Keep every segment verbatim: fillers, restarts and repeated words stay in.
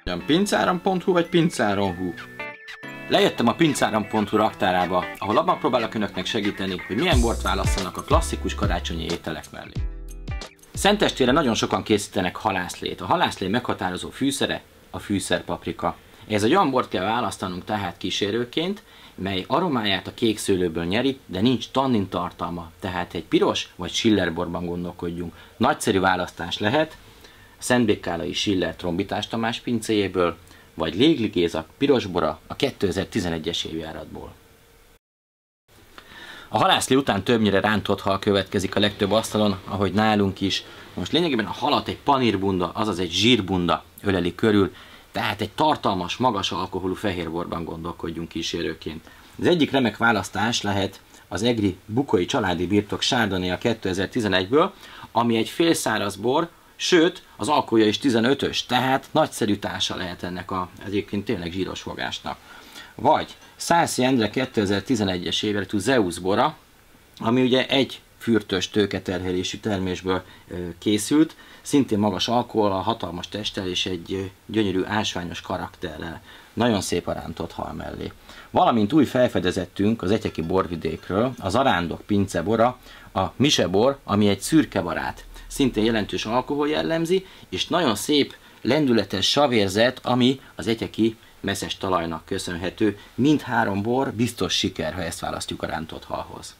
Pincáram pont hu vagy pincáron pont hu. Lejöttem a pincáram pont hu raktárába, ahol abban próbálok önöknek segíteni, hogy milyen bort válasszanak a klasszikus karácsonyi ételek mellé. Szentestére nagyon sokan készítenek halászlét. A halászlé meghatározó fűszere a fűszerpaprika. Ez egy olyan bort kell választanunk tehát kísérőként, mely aromáját a kék szőlőből nyeri, de nincs tannin tartalma, tehát egy piros vagy Schiller-borban gondolkodjunk. Nagyszerű választás lehet Szentbékkálai Schiller Trombitás Tamás pincéjéből, vagy Légli Géza pirosbora a kétezer-tizenegyes évjáratból. A halászlé után többnyire rántott hal következik a legtöbb asztalon, ahogy nálunk is. Most lényegében a halat egy panírbunda, azaz egy zsírbunda öleli körül, tehát egy tartalmas, magas alkoholú fehérborban gondolkodjunk kísérőként. Az egyik remek választás lehet az egri Bukói családi birtok Chardonnay a kétezer-tizenegyből, ami egy félszáraz bor, sőt, az alkoholja is tizenötös, tehát nagyszerű társa lehet ennek a egyébként tényleg zsíros fogásnak. Vagy Szászi Endre kétezer-tizenegyes évjáratú Zeus bora, ami ugye egy fürtös tőketerhelésű termésből készült, szintén magas alkohollal, hatalmas testtel és egy gyönyörű ásványos karakterrel. Nagyon szép a rántott hal mellé. Valamint új felfedezettünk az etyeki borvidékről, az Arándok pince bora, a Mise bor, ami egy szürke barát. Szintén jelentős alkohol jellemzi, és nagyon szép, lendületes savérzet, ami az etyeki messzes talajnak köszönhető. Mindhárom bor biztos siker, ha ezt választjuk a rántott halhoz.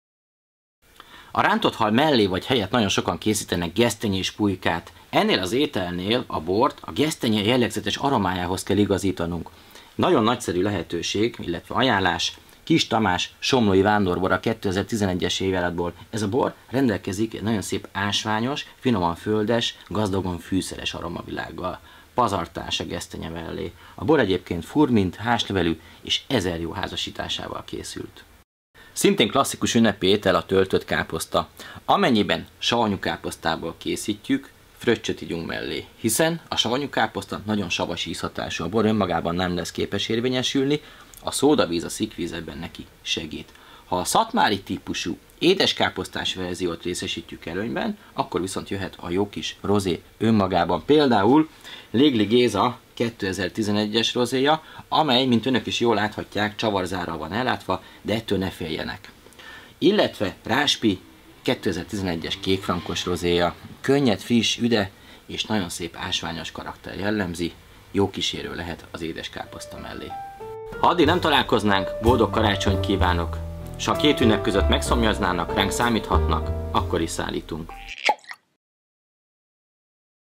A rántott hal mellé vagy helyett nagyon sokan készítenek gesztenyés pulykát. Ennél az ételnél a bort a gesztenye jellegzetes aromájához kell igazítanunk. Nagyon nagyszerű lehetőség, illetve ajánlás, Kis Tamás Somlói Vándorbor a kétezer-tizenegyes évjáratból. Ez a bor rendelkezik egy nagyon szép ásványos, finoman földes, gazdagon fűszeres aromavilággal. Pazartás a gesztenye mellé. A bor egyébként furmint, házlevelű és ezer jó házasításával készült. Szintén klasszikus ünnepi étel a töltött káposzta. Amennyiben savanyú káposztából készítjük, fröccsöt ígyunk mellé, hiszen a savanyú káposzta nagyon savas ízhatású, a bor önmagában nem lesz képes érvényesülni, a szódavíz, a szikvíz ebben neki segít. Ha a szatmári típusú édeskáposztás verziót részesítjük előnyben, akkor viszont jöhet a jó kis rozé önmagában. Például Légli Géza kétezer-tizenegyes rozéja, amely, mint önök is jól láthatják, csavarzárral van ellátva, de ettől ne féljenek. Illetve Ráspi kétezer-tizenegyes kékfrankos rozéja, könnyed, friss, üde és nagyon szép ásványos karakter jellemzi, jó kísérő lehet az édeskáposzta mellé. Ha addig nem találkoznánk, boldog karácsonyt kívánok! S ha a két ünnep között megszomjaznának, ránk számíthatnak, akkor is szállítunk.